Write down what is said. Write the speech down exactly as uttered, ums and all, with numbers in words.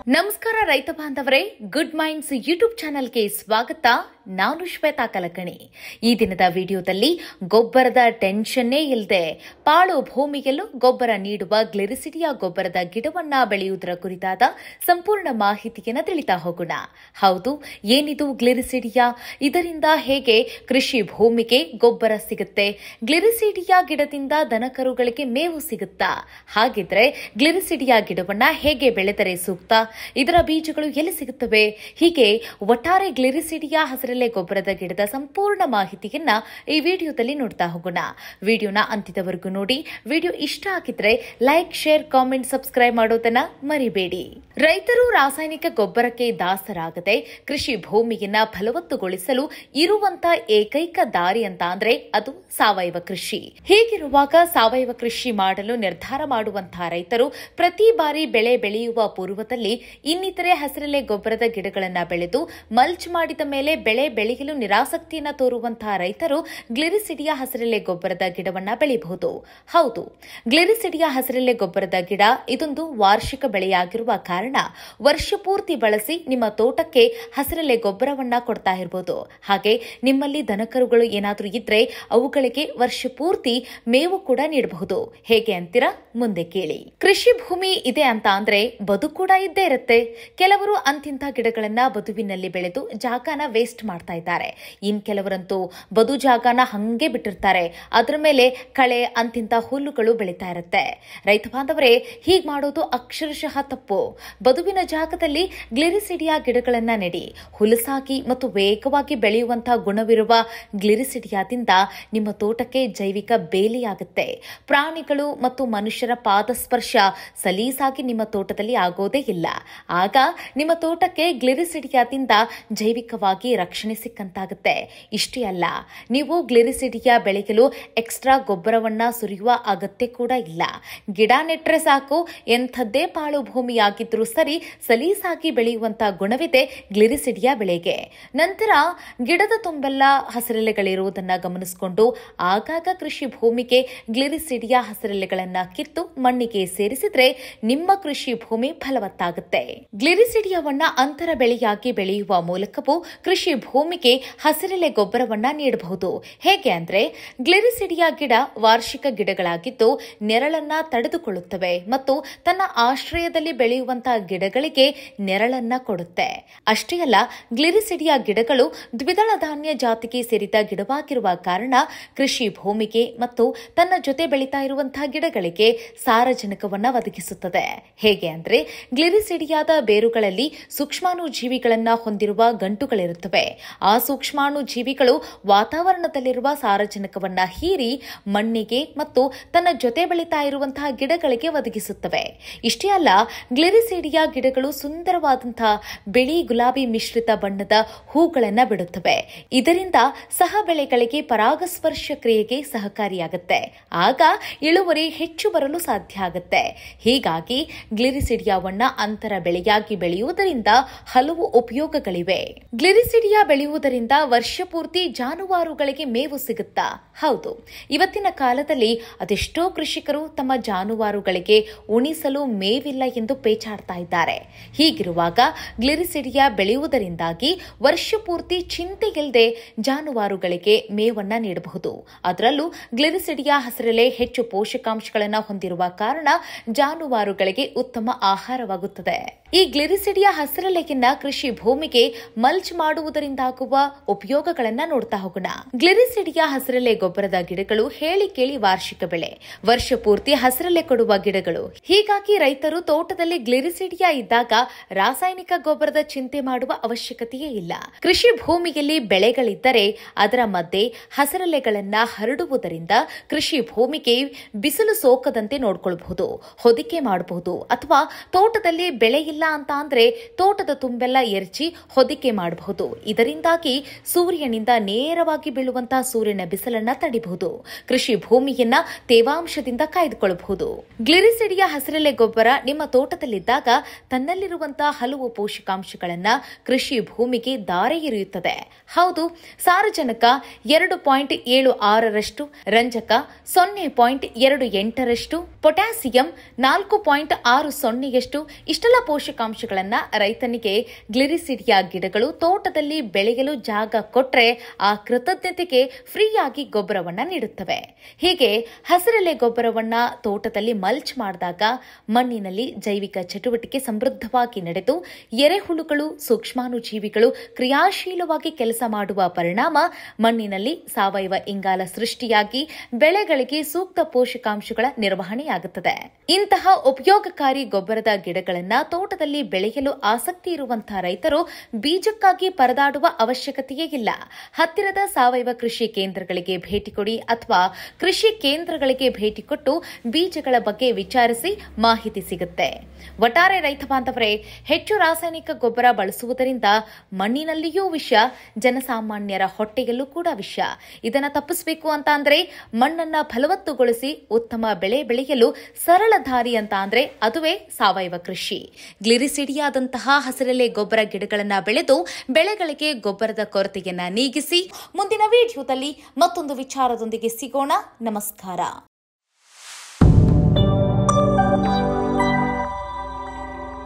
ನಮಸ್ಕಾರ ರೈತ ಬಾಂಧವರೇ, ಗುಡ್ ಮೈಂಡ್ಸ್ ಯೂಟ್ಯೂಬ್ ಚಾನೆಲ್ಗೆ ಸ್ವಾಗತ. ನಾನು ಶ್ವೇತಾ ಕಲಕಣಿ. ಈ ದಿನದ ವಿಡಿಯೋದಲ್ಲಿ ಗೊಬ್ಬರದ ಟೆನ್ಷನ್ನೇ ಇಲ್ಲದೆ ಪಾಳು ಭೂಮಿಯಲ್ಲೂ ಗೊಬ್ಬರ ನೀಡುವ ಗ್ಲಿರಿಸಿಡಿಯಾ ಗೊಬ್ಬರದ ಗಿಡವನ್ನ ಬೆಳೆಯುವುದರ ಕುರಿತಾದ ಸಂಪೂರ್ಣ ಮಾಹಿತಿಯನ್ನು ತಿಳಿತಾ ಹೋಗೋಣ. ಹೌದು, ಏನಿದು ಗ್ಲಿರಿಸಿಡಿಯಾ? ಇದರಿಂದ ಹೇಗೆ ಕೃಷಿ ಭೂಮಿಗೆ ಗೊಬ್ಬರ ಸಿಗುತ್ತೆ? ಗ್ಲಿರಿಸಿಡಿಯಾ ಗಿಡದಿಂದ ದನಕರುಗಳಿಗೆ ಮೇವು ಸಿಗುತ್ತಾ? ಹಾಗಿದ್ರೆ ಗ್ಲಿರಿಸಿಡಿಯಾ ಗಿಡವನ್ನ ಹೇಗೆ ಬೆಳೆದರೆ ಸೂಕ್ತ? ಇದರ ಬೀಜಗಳು ಎಲ್ಲಿ ಸಿಗುತ್ತವೆ? ಹೀಗೆ ಒಟ್ಟಾರೆ ಗ್ಲಿರಿಸಿಡಿಯಾ ಹಸಿರೆಲೆ ಗೊಬ್ಬರದ ಗಿಡದ ಸಂಪೂರ್ಣ ಮಾಹಿತಿಯನ್ನ ಈ ವಿಡಿಯೋದಲ್ಲಿ ನೋಡ್ತಾ ಹೋಗೋಣ. ವಿಡಿಯೋನ ಅಂತ್ಯದವರೆಗೂ ನೋಡಿ. ವಿಡಿಯೋ ಇಷ್ಟ ಆಗಿದ್ರೆ ಲೈಕ್, ಶೇರ್, ಕಾಮೆಂಟ್, ಸಬ್ಸ್ಕ್ರೈಬ್ ಮಾಡೋದನ್ನ ಮರಿಬೇಡಿ. ರೈತರು ರಾಸಾಯನಿಕ ಗೊಬ್ಬರಕ್ಕೆ ದಾಸರಾಗದೆ ಕೃಷಿ ಭೂಮಿಯನ್ನ ಫಲವತ್ತುಗೊಳಿಸಲು ಇರುವಂತ ಏಕೈಕ ದಾರಿ ಅಂತ ಅಂದ್ರೆ ಅದು ಸಾವಯವ ಕೃಷಿ. ಹೀಗಿರುವಾಗ ಸಾವಯವ ಕೃಷಿ ಮಾಡಲು ನಿರ್ಧಾರ ಮಾಡುವಂತಹ ರೈತರು ಪ್ರತಿ ಬಾರಿ ಬೆಳೆ ಬೆಳೆಯುವ ಪೂರ್ವದಲ್ಲಿ ಇನ್ನಿತರೆ ಹಸಿರೆಲೆ ಗೊಬ್ಬರದ ಗಿಡಗಳನ್ನ ಬೆಳೆದು ಮಲ್ಚ್ ಮಾಡಿದ ಮೇಲೆ ಬೆಳೆ ಬೆಳೆಯಲು ನಿರಾಸಕ್ತಿಯನ್ನ ತೋರುವಂತಹ ರೈತರು ಗ್ಲಿರಿಸಿಡಿಯಾ ಹಸಿರೆಲೆ ಗೊಬ್ಬರದ ಗಿಡವನ್ನ ಬೆಳೆಯಬಹುದು. ಹೌದು, ಗ್ಲಿರಿಸಿಡಿಯಾ ಹಸಿರೆಲೆ ಗೊಬ್ಬರದ ಗಿಡ ಇದೊಂದು ವಾರ್ಷಿಕ ಬೆಳೆಯಾಗಿರುವ ಕಾರಣ ವರ್ಷ ಪೂರ್ತಿ ಬಳಸಿ ನಿಮ್ಮ ತೋಟಕ್ಕೆ ಹಸಿರೆಲೆ ಗೊಬ್ಬರವನ್ನ ಕೊಡ್ತಾ ಇರಬಹುದು. ಹಾಗೆ ನಿಮ್ಮಲ್ಲಿ ದನಕರುಗಳು ಏನಾದರೂ ಇದ್ರೆ ಅವುಗಳಿಗೆ ವರ್ಷ ಪೂರ್ತಿ ಮೇವು ಕೂಡ ನೀಡಬಹುದು. ಹೇಗೆ ಅಂತೀರಾ? ಮುಂದೆ ಕೇಳಿ. ಕೃಷಿ ಭೂಮಿ ಇದೆ ಅಂತ ಅಂದ್ರೆ ಬದು ಕೂಡ ಇದ್ದೇ ಇರುತ್ತೆ. ಕೆಲವರು ಅಂತಿಂತ ಗಿಡಗಳನ್ನ ಬದುವಿನಲ್ಲಿ ಬೆಳೆದು ಜಾಗನ ವೇಸ್ಟ್ ಮಾಡ್ತಾ ಇದ್ದಾರೆ. ಇನ್ ಕೆಲವರಂತೂ ಬದು ಜಾಗನ ಹಂಗೆ ಬಿಟ್ಟಿರ್ತಾರೆ. ಅದರ ಮೇಲೆ ಕಳೆ, ಅಂತಿಂತ ಹುಲ್ಲುಗಳು ಬೆಳೀತಾ ಇರುತ್ತೆ. ರೈತ ಬಾಂಧವರೇ, ಹೀಗ್ ಮಾಡೋದು ಅಕ್ಷರಶಃ ತಪ್ಪು. ಬದುವಿನ ಜಾಗದಲ್ಲಿ ಗ್ಲಿರಿಸಿಡಿಯಾ ಗಿಡಗಳನ್ನ ನೆಡಿ. ಹುಲಸಾಗಿ ಮತ್ತು ವೇಗವಾಗಿ ಬೆಳೆಯುವಂತಹ ಗುಣವಿರುವ ಗ್ಲಿರಿಸಿಡಿಯಾದಿಂದ ನಿಮ್ಮ ತೋಟಕ್ಕೆ ಜೈವಿಕ ಬೇಲಿಯಾಗುತ್ತೆ. ಪ್ರಾಣಿಗಳು ಮತ್ತು ಮನುಷ್ಯರ ಪಾದಸ್ಪರ್ಶ ಸಲೀಸಾಗಿ ನಿಮ್ಮ ತೋಟದಲ್ಲಿ ಆಗೋದೇ ಇಲ್ಲ. ಆಗ ನಿಮ್ಮ ತೋಟಕ್ಕೆ ಗ್ಲಿರಿಸಿಡಿಯಾದಿಂದ ಜೈವಿಕವಾಗಿ ರಕ್ಷಣೆ ಸಿಕ್ಕಂತಾಗುತ್ತೆ. ಇಷ್ಟೇ ಅಲ್ಲ, ನೀವು ಗ್ಲಿರಿಸಿಡಿಯಾ ಬೆಳೆಯಲು ಎಕ್ಸ್ಟ್ರಾ ಗೊಬ್ಬರವನ್ನ ಸುರಿಯುವ ಅಗತ್ಯ ಕೂಡ ಇಲ್ಲ. ಗಿಡ ನೆಟ್ರೆ ಸಾಕು, ಎಂಥದ್ದೇ ಪಾಳು ಭೂಮಿಯಾಗಿದ್ರೂ ಸರಿ ಸಲೀಸಾಗಿ ಬೆಳೆಯುವಂತಹ ಗುಣವಿದೆ ಗ್ಲಿರಿಸಿಡಿಯಾ ಬೆಳೆಗೆ. ನಂತರ ಗಿಡದ ತುಂಬೆಲ್ಲ ಹಸಿರೆಲೆಗಳಿರುವುದನ್ನ ಗಮನಿಸಿಕೊಂಡು ಆಗಾಗ ಕೃಷಿ ಭೂಮಿಗೆ ಗ್ಲಿರಿಸಿಡಿಯಾ ಹಸಿರೆಲೆಗಳನ್ನ ಕಿತ್ತು ಮಣ್ಣಿಗೆ ಸೇರಿಸಿದ್ರೆ ನಿಮ್ಮ ಕೃಷಿ ಭೂಮಿ ಫಲವತ್ತಾಗುತ್ತೆ. ಗ್ಲಿರಿಸಿಡಿಯಾವನ್ನ ಅಂತರ ಬೆಳೆಯಾಗಿ ಬೆಳೆಯುವ ಮೂಲಕವೂ ಕೃಷಿ ಭೂಮಿಗೆ ಹಸಿರೆಲೆ ಗೊಬ್ಬರವನ್ನ ನೀಡಬಹುದು. ಹೇಗೆ ಅಂದ್ರೆ, ಗ್ಲಿರಿಸಿಡಿಯಾ ಗಿಡ ವಾರ್ಷಿಕ ಗಿಡಗಳಾಗಿದ್ದು ನೆರಳನ್ನ ತಡೆದುಕೊಳ್ಳುತ್ತವೆ ಮತ್ತು ತನ್ನ ಆಶ್ರಯದಲ್ಲಿ ಬೆಳೆಯುವಂತಹ ಗಿಡಗಳಿಗೆ ನೆರಳನ್ನ ಕೊಡುತ್ತೆ. ಅಷ್ಟೇ ಅಲ್ಲ, ಗ್ಲಿರಿಸಿಡಿಯಾ ಗಿಡಗಳು ದ್ವಿದಳ ಧಾನ್ಯ ಜಾತಿಗೆ ಸೇರಿದ ಗಿಡವಾಗಿರುವ ಕಾರಣ ಕೃಷಿ ಭೂಮಿಗೆ ಮತ್ತು ತನ್ನ ಜೊತೆ ಬೆಳೀತಾ ಇರುವಂತಹ ಗಿಡಗಳಿಗೆ ಸಾರಜನಕವನ್ನ ಒದಗಿಸುತ್ತದೆ. ಹೇಗೆ ಅಂದ್ರೆ, ಗ್ಲಿರಿಸಿಡಿಯಾದ ಬೇರುಗಳಲ್ಲಿ ಸೂಕ್ಷ್ಮಾಣು ಜೀವಿಗಳನ್ನ ಹೊಂದಿರುವ ಗಂಟುಗಳಿರುತ್ತವೆ. ಆ ಸೂಕ್ಷ್ಮಾಣು ಜೀವಿಗಳು ವಾತಾವರಣದಲ್ಲಿರುವ ಸಾರಜನಕವನ್ನ ಹೀರಿ ಮಣ್ಣಿಗೆ ಮತ್ತು ತನ್ನ ಜೊತೆ ಬೆಳೀತಾ ಇರುವಂತಹ ಗಿಡಗಳಿಗೆ ಒದಗಿಸುತ್ತವೆ. ಇಷ್ಟೇ ಅಲ್ಲ, ಗ್ಲಿರಿಸಿಡಿಯಾ ಗಿಡಗಳು ಸುಂದರವಾದಂತಹ ಬಿಳಿ ಗುಲಾಬಿ ಮಿಶ್ರಿತ ಬಣ್ಣದ ಹೂಗಳನ್ನ ಬಿಡುತ್ತವೆ. ಇದರಿಂದ ಸಹ ಬೆಳೆಗಳಿಗೆ ಪರಾಗಸ್ಪರ್ಶ ಕ್ರಿಯೆಗೆ ಸಹಕಾರಿಯಾಗುತ್ತೆ. ಆಗ ಇಳುವರಿ ಹೆಚ್ಚು ಬರಲು ಸಾಧ್ಯ ಆಗುತ್ತೆ. ಹೀಗಾಗಿ ಗ್ಲಿರಿಸಿಡಿಯಾವನ್ನ ಅಂತರ ಬೆಳೆಯಾಗಿ ಬೆಳೆಯುವುದರಿಂದ ಹಲವು ಉಪಯೋಗಗಳಿವೆ. ಗ್ಲಿರಿಸಿಡಿಯಾ ಬೆಳೆಯುವುದರಿಂದ ವರ್ಷ ಪೂರ್ತಿ ಜಾನುವಾರುಗಳಿಗೆ ಮೇವು ಸಿಗುತ್ತಾ? ಹೌದು, ಇವತ್ತಿನ ಕಾಲದಲ್ಲಿ ಅದೆಷ್ಟೋ ಕೃಷಿಕರು ತಮ್ಮ ಜಾನುವಾರುಗಳಿಗೆ ಉಣಿಸಲು ಮೇವಿಲ್ಲ ಎಂದು ಪೇಚಾಡ್ತಾ ಇದ್ದಾರೆ. ಹೀಗಿರುವಾಗ ಗ್ಲಿರಿಸಿಡಿಯಾ ಬೆಳೆಯುವುದರಿಂದಾಗಿ ವರ್ಷ ಪೂರ್ತಿ ಚಿಂತೆ ಇಲ್ಲದೆ ಜಾನುವಾರುಗಳಿಗೆ ಮೇವನ್ನ ನೀಡಬಹುದು. ಅದರಲ್ಲೂ ಗ್ಲಿರಿಸಿಡಿಯಾ ಹಸಿರೆಲೆ ಹೆಚ್ಚು ಪೋಷಕಾಂಶಗಳನ್ನು ಹೊಂದಿರುವ ಕಾರಣ ಜಾನುವಾರುಗಳಿಗೆ ಉತ್ತಮ ಆಹಾರವಾಗುತ್ತದೆ. ಈ ಗ್ಲಿರಿಸಿಡಿಯಾ ಹಸಿರೆಲೆಯನ್ನ ಕೃಷಿ ಭೂಮಿಗೆ ಮಲ್ಚ್ ಮಾಡುವುದರಿಂದಾಗುವ ಉಪಯೋಗಗಳನ್ನ ನೋಡ್ತಾ ಹೋಗೋಣ. ಗ್ಲಿರಿಸಿಡಿಯಾ ಹಸಿರೆಲೆ ಗೊಬ್ಬರದ ಗಿಡಗಳು ಹೇಳಿ ಕೇಳಿ ವಾರ್ಷಿಕ ಬೆಳೆ, ವರ್ಷ ಪೂರ್ತಿ ಹಸಿರೆಲೆ ಕೊಡುವ ಗಿಡಗಳು. ಹೀಗಾಗಿ ರೈತರು ತೋಟದಲ್ಲಿ ಗ್ಲಿರಿಸಿಡಿಯಾ ಇದ್ದಾಗ ರಾಸಾಯನಿಕ ಗೊಬ್ಬರದ ಚಿಂತೆ ಮಾಡುವ ಅವಶ್ಯಕತೆಯೇ ಇಲ್ಲ. ಕೃಷಿ ಭೂಮಿಯಲ್ಲಿ ಬೆಳೆಗಳಿದ್ದರೆ ಅದರ ಮಧ್ಯೆ ಹಸಿರೆಲೆಗಳನ್ನ ಹರಡುವುದರಿಂದ ಕೃಷಿ ಭೂಮಿಗೆ ಬಿಸಿಲು ಸೋಕದಂತೆ ನೋಡಿಕೊಳ್ಳಬಹುದು, ಹೊದಿಕೆ ಮಾಡಬಹುದು. ಅಥವಾ ತೋಟದಲ್ಲಿ ಬೆಳೆ ಇಲ್ಲ ಅಂತ ಅಂದ್ರೆ ತೋಟದ ತುಂಬೆಲ್ಲ ಎರಚಿ ಹೊದಿಕೆ ಮಾಡಬಹುದು. ಇದರಿಂದಾಗಿ ಸೂರ್ಯನಿಂದ ನೇರವಾಗಿ ಬೀಳುವಂತಹ ಸೂರ್ಯನ ಬಿಸಿಲನ್ನ ತಡಿಬಹುದು. ಕೃಷಿ ಭೂಮಿಯನ್ನ ತೇವಾಂಶದಿಂದ ಕಾಯ್ದುಕೊಳ್ಳಬಹುದು. ಗ್ಲಿರಿಸಿಡಿಯಾ ಹಸಿರೆಲೆ ಗೊಬ್ಬರ ನಿಮ್ಮ ತೋಟದಲ್ಲಿದ್ದಾಗ ತನ್ನಲ್ಲಿರುವಂತಹ ಹಲವು ಪೋಷಕಾಂಶಗಳನ್ನ ಕೃಷಿ ಭೂಮಿಗೆ ದಾರೆ ಎರೆಯುತ್ತದೆ. ಹೌದು, ಸಾರಜನಕ ಎರಡು ಪಾಯಿಂಟ್ ಏಳು ಆರರಷ್ಟು, ರಂಜಕ ಸೊನ್ನೆ ಪಾಯಿಂಟ್ ಎರಡು ಎಂಟರಷ್ಟು, ಪೊಟ್ಯಾಸಿಯಂ ನಾಲ್ಕು ಪಾಯಿಂಟ್ ಆರು ಸೊನ್ನೆಯಷ್ಟು, ಇಷ್ಟೆಲ್ಲ ಪೋಷಕ ಪೋಷಕಾಂಶಗಳನ್ನ ರೈತನಿಗೆ ಗ್ಲಿರಿಸಿಡಿಯಾ ಗಿಡಗಳು ತೋಟದಲ್ಲಿ ಬೆಳೆಯಲು ಜಾಗ ಕೊಟ್ರೆ ಆ ಕೃತಜ್ಞತೆಗೆ ಫ್ರೀಯಾಗಿ ಗೊಬ್ಬರವನ್ನ ನೀಡುತ್ತವೆ. ಹೀಗೆ ಹಸಿರೆಲೆ ಗೊಬ್ಬರವನ್ನ ತೋಟದಲ್ಲಿ ಮಲ್ಚ್ ಮಾಡಿದಾಗ ಮಣ್ಣಿನಲ್ಲಿ ಜೈವಿಕ ಚಟುವಟಿಕೆ ಸಮೃದ್ಧವಾಗಿ ನಡೆದು ಎರೆಹುಳುಗಳು, ಸೂಕ್ಷ್ಮಾಣುಜೀವಿಗಳು ಕ್ರಿಯಾಶೀಲವಾಗಿ ಕೆಲಸ ಮಾಡುವ ಪರಿಣಾಮ ಮಣ್ಣಿನಲ್ಲಿ ಸಾವಯವ ಇಂಗಾಲ ಸೃಷ್ಟಿಯಾಗಿ ಬೆಳೆಗಳಿಗೆ ಸೂಕ್ತ ಪೋಷಕಾಂಶಗಳ ನಿರ್ವಹಣೆಯಾಗುತ್ತದೆ. ಇಂತಹ ಉಪಯೋಗಕಾರಿ ಗೊಬ್ಬರದ ಗಿಡಗಳನ್ನು ತೋಟದಲ್ಲಿ ಬೆಳೆಯಲು ಆಸಕ್ತಿ ಇರುವಂತಹ ರೈತರು ಬೀಜಕ್ಕಾಗಿ ಪರದಾಡುವ ಅವಶ್ಯಕತೆಯೇ ಇಲ್ಲ. ಹತ್ತಿರದ ಸಾವಯವ ಕೃಷಿ ಕೇಂದ್ರಗಳಿಗೆ ಭೇಟಿ ಕೊಡಿ ಅಥವಾ ಕೃಷಿ ಕೇಂದ್ರಗಳಿಗೆ ಭೇಟಿ ಕೊಟ್ಟು ಬೀಜಗಳ ಬಗ್ಗೆ ವಿಚಾರಿಸಿ ಮಾಹಿತಿ ಸಿಗುತ್ತೆ. ಒಟ್ಟಾರೆ ರೈತ ಬಾಂಧವರೇ, ಹೆಚ್ಚು ರಾಸಾಯನಿಕ ಗೊಬ್ಬರ ಬಳಸುವುದರಿಂದ ಮಣ್ಣಿನಲ್ಲಿಯೂ ವಿಷ, ಜನಸಾಮಾನ್ಯರ ಹೊಟ್ಟೆಯಲ್ಲೂ ಕೂಡ ವಿಷ. ಇದನ್ನು ತಪ್ಪಿಸಬೇಕು ಅಂತ ಅಂದ್ರೆ ಮಣ್ಣನ್ನ ಫಲವತ್ತುಗೊಳಿಸಿ ಉತ್ತಮ ಬೆಳೆ ಬೆಳೆಯಲು ಸರಳ ದಾರಿ ಅಂತ ಅಂದ್ರೆ ಅದುವೇ ಸಾವಯವ ಕೃಷಿ. ಗ್ಲಿರಿಸಿಡಿಯಾದಂತಹ ಹಸಿರೆಲೆ ಗೊಬ್ಬರ ಗಿಡಗಳನ್ನ ಬೆಳೆದು ಬೆಳೆಗಳಿಗೆ ಗೊಬ್ಬರದ ಕೊರತೆಯನ್ನ ನೀಗಿಸಿ ಮುಂದಿನ ವಿಡಿಯೋದಲ್ಲಿ ಮತ್ತೊಂದು ವಿಚಾರದೊಂದಿಗೆ ಸಿಗೋಣ. ನಮಸ್ಕಾರ.